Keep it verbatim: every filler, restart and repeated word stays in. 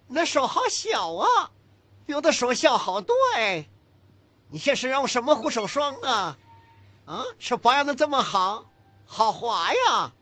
那手好小啊，有的手小好多哎。你现是用什么护手霜啊？啊，是保养的这么好，好滑呀。